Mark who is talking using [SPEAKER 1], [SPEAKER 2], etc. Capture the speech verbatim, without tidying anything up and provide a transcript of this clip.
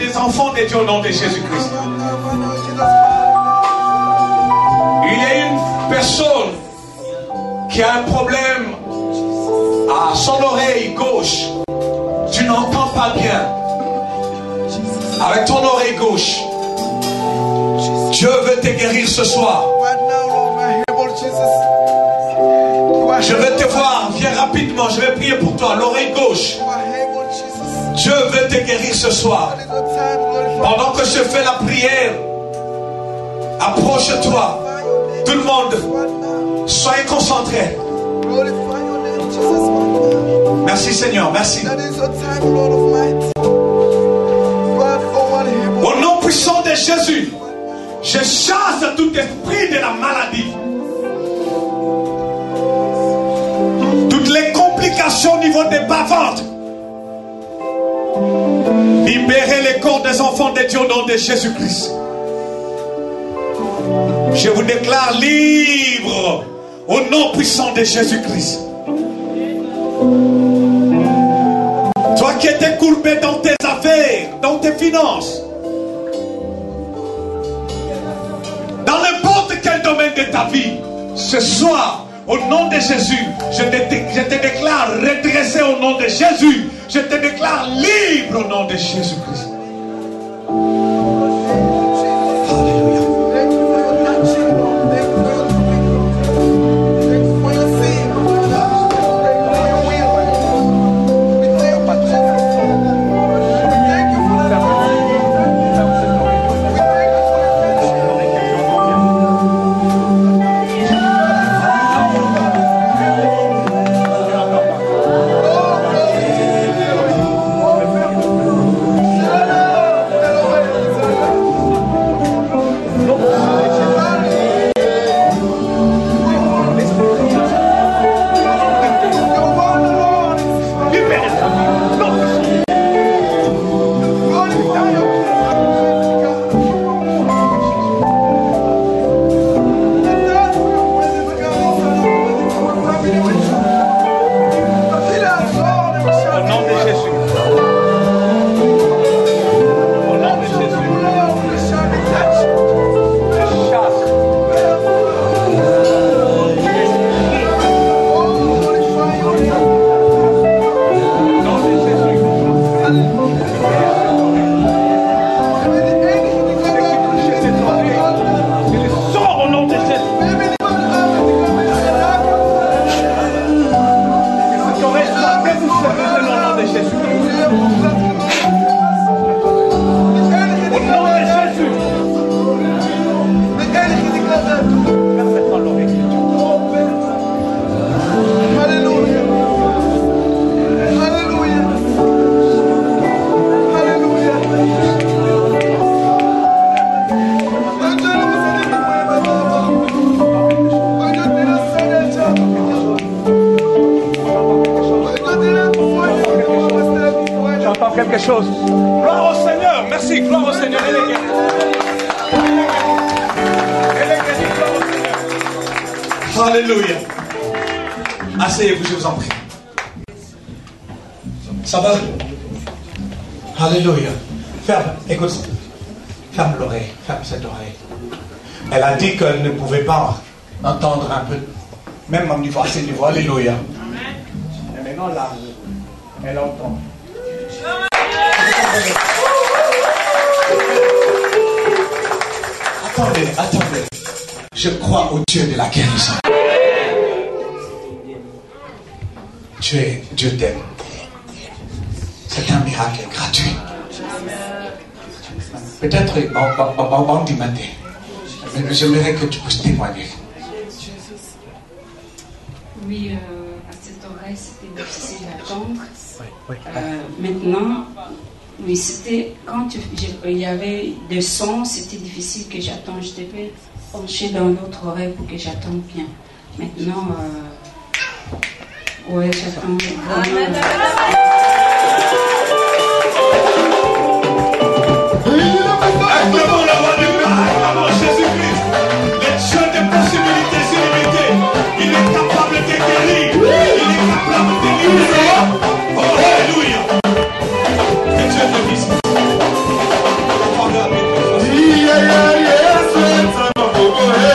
[SPEAKER 1] des enfants de Dieu au nom de Jésus-Christ. Il y a une personne qui a un problème à son oreille gauche. Tu n'entends pas bien. Avec ton oreille gauche. Dieu veut te guérir ce soir. Je veux te voir. Viens rapidement. Je vais prier pour toi. L'oreille gauche. Dieu veut te guérir ce soir. Pendant que je fais la prière, approche-toi. Tout le monde, soyez concentrés. Merci Seigneur, merci. Au nom puissant de Jésus, je chasse tout esprit de la maladie. Toutes les complications au niveau des bas-ventres. Libérez les corps des enfants de Dieu au nom de Jésus-Christ. Je vous déclare libre au nom puissant de Jésus-Christ. Toi qui étais courbé dans tes affaires, dans tes finances, dans n'importe quel domaine de ta vie, ce soir, au nom de Jésus, je te, je te déclare redressé au nom de Jésus. Je te déclare libre au nom de Jésus-Christ. Quelque chose. Gloire au Seigneur. Merci. Gloire au Seigneur. Elle est guérie. Elle est guérie. Gloire au Seigneur. Alléluia. Asseyez-vous, je vous en prie. Ça va? Alléluia. Ferme. Écoute. Ferme l'oreille. Ferme cette oreille. Elle a dit qu'elle ne pouvait pas entendre un peu. Même au niveau, à ce niveau. Alléluia. Et maintenant, là, elle entend. Attendez, attendez. Je crois au Dieu de la guérison. Dieu, Dieu t'aime. C'est un miracle gratuit. Peut-être au moment du matin. Mais j'aimerais que tu puisses témoigner.
[SPEAKER 2] Oui, euh, à cette oreille, c'était difficile à entendre. Euh, maintenant, oui, c'était quand tu, je, il y avait des sons, c'était difficile que j'attende. Je devais pencher dans l'autre oreille pour que j'attende bien. Maintenant, euh, ouais, j'attends vraiment.
[SPEAKER 1] Acclamons la voix de Dieu, acclamons Jésus-Christ, le Dieu des possibilités illimitées. Il est capable de guérir, il est capable de libérer. Oh, alléluia. Que Dieu te bénisse. Oh,